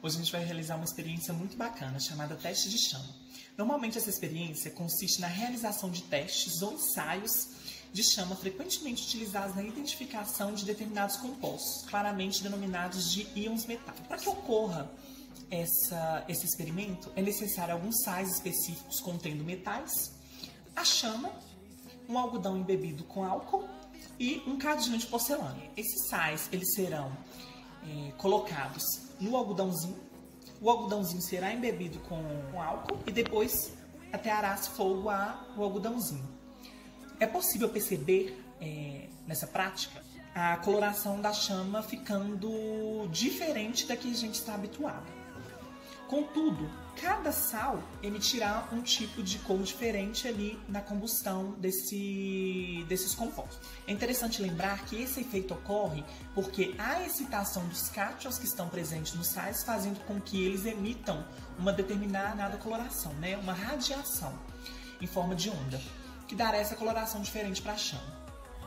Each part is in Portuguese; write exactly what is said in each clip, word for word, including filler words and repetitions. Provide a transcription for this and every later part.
Hoje a gente vai realizar uma experiência muito bacana chamada teste de chama. Normalmente essa experiência consiste na realização de testes ou ensaios de chama frequentemente utilizados na identificação de determinados compostos, claramente denominados de íons metálicos. Para que ocorra essa, esse experimento, é necessário alguns sais específicos contendo metais, a chama, um algodão embebido com álcool e um cadinho de porcelana. Esses sais eles serão é, colocados no algodãozinho, o algodãozinho será embebido com, com álcool e depois ateará-se fogo ao algodãozinho. É possível perceber é, nessa prática a coloração da chama ficando diferente da que a gente está habituado. Contudo, cada sal emitirá um tipo de cor diferente ali na combustão desse, desses compostos. É interessante lembrar que esse efeito ocorre porque a excitação dos cátions que estão presentes nos sais fazendo com que eles emitam uma determinada coloração, né? Uma radiação em forma de onda, que dará essa coloração diferente para a chama.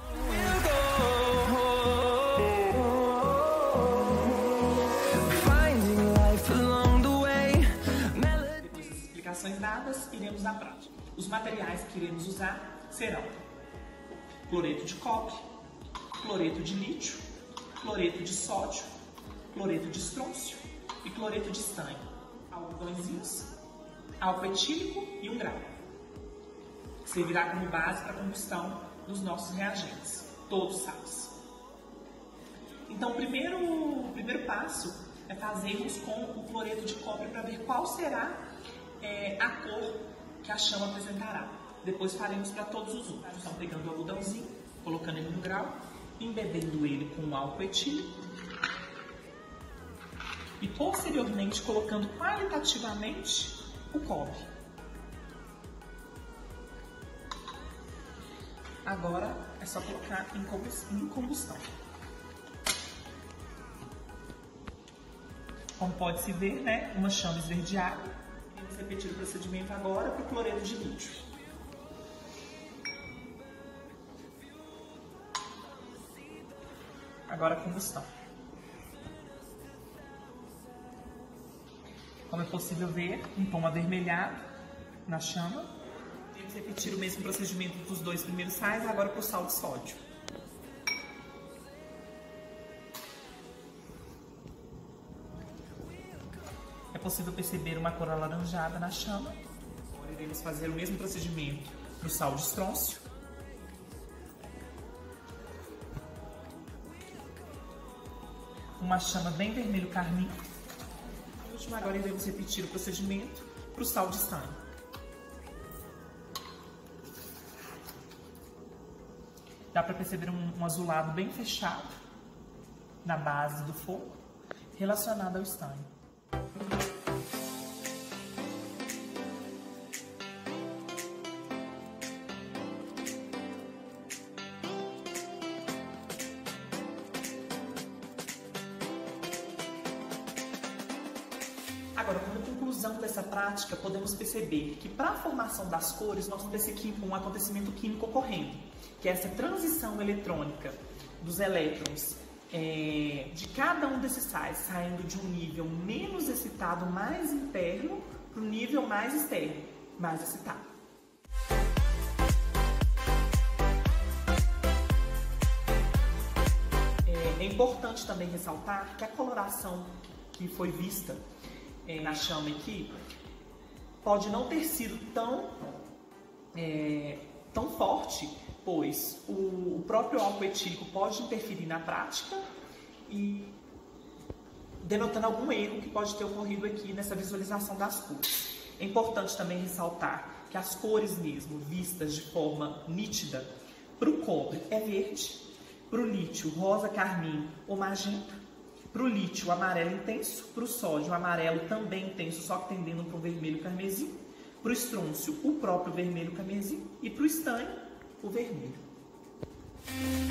Explicações dadas, iremos à prática. Os materiais que iremos usar serão cloreto de cobre, cloreto de lítio, cloreto de sódio, cloreto de estrôncio e cloreto de estanho, algodõezinhos, álcool etílico e um grau, que servirá como base para a combustão dos nossos reagentes, todos sais. Então, o primeiro, o primeiro passo é fazermos com o cloreto de cobre para ver qual será É, a cor que a chama apresentará. Depois faremos para todos os outros. Então, pegando o algodãozinho, colocando ele no grau, embebendo ele com álcool etílico e posteriormente colocando qualitativamente o cobre. Agora é só colocar em combustão. Como pode se ver, né, uma chama esverdeada. Vamos repetir o procedimento agora para o cloreto de lítio. Agora a combustão. Como é possível ver, um tom avermelhado na chama. Vamos repetir o mesmo procedimento dos dois primeiros sais, agora para o sal de sódio. É possível perceber uma cor alaranjada na chama. Agora iremos fazer o mesmo procedimento para o sal de estrôncio. Uma chama bem vermelho carmim. Por último, agora iremos repetir o procedimento para o sal de estanho. Dá para perceber um, um azulado bem fechado na base do fogo, relacionado ao estanho. Agora, como conclusão dessa prática, podemos perceber que para a formação das cores nós temos esse, um acontecimento químico ocorrendo, que é essa transição eletrônica dos elétrons é, de cada um desses sais, saindo de um nível menos excitado, mais interno, para o nível mais externo, mais excitado. É, é importante também ressaltar que a coloração que foi vista na chama aqui, pode não ter sido tão, é, tão forte, pois o, o próprio álcool etílico pode interferir na prática e denotando algum erro que pode ter ocorrido aqui nessa visualização das cores. É importante também ressaltar que as cores mesmo, vistas de forma nítida, para o cobre é verde, para o lítio rosa, carmim ou magenta, para o lítio, o amarelo intenso. Para o sódio, o amarelo também intenso, só que tendendo para o vermelho carmesim. Para o estrôncio, o próprio vermelho carmesim. E para o estanho, o vermelho.